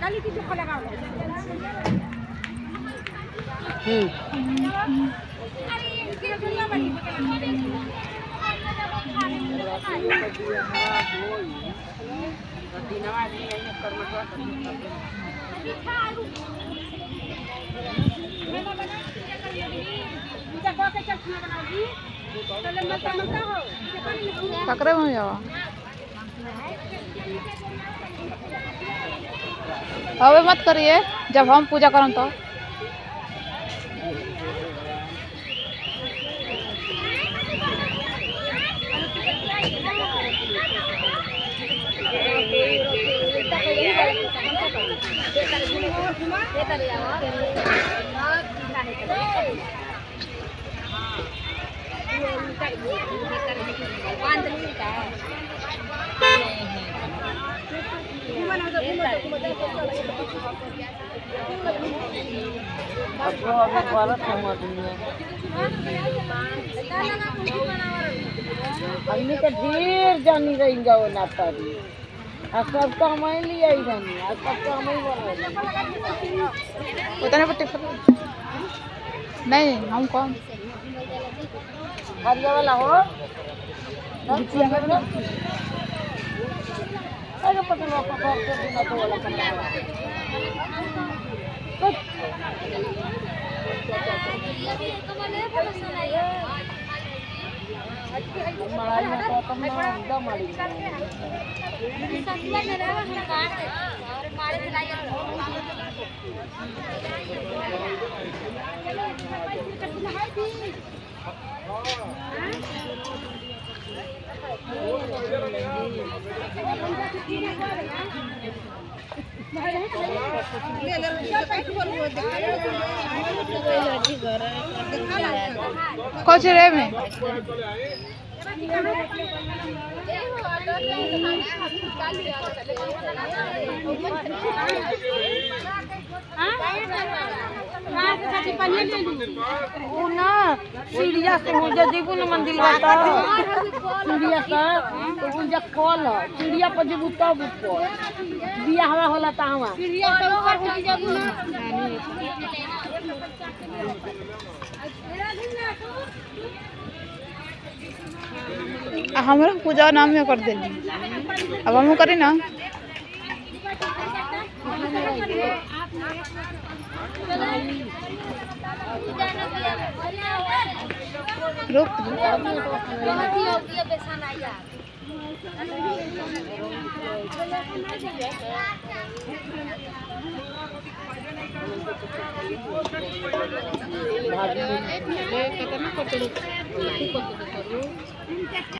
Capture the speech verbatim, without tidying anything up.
पकड़े में जावा अबे मत करिए जब हम पूजा करम तो हमने तो ढेर जानी रही जाओ ना तारी आज सब काम आई लिया ही जानी आज सब काम ही बना उतने पट्टी नहीं हम कौन हरिया वाला हो अरे पता नहीं पकड़ के बिना तो वाला करना मलाई में तो तुम ना एकदम मरी संतुलन में रहा हम काट दे और मारे दिलाइए कुछ रे में सीढ़िया से हो जा जीबू न मंदिर बता सीढ़िया से तो उनजा कॉल सीढ़िया पर जीबू तब ऊपर बिया हवा होला तावा सीढ़िया से ऊपर हो जाबू ना हमारा पूजा नाम में कर देनी अब हम करें ना रुक भाभी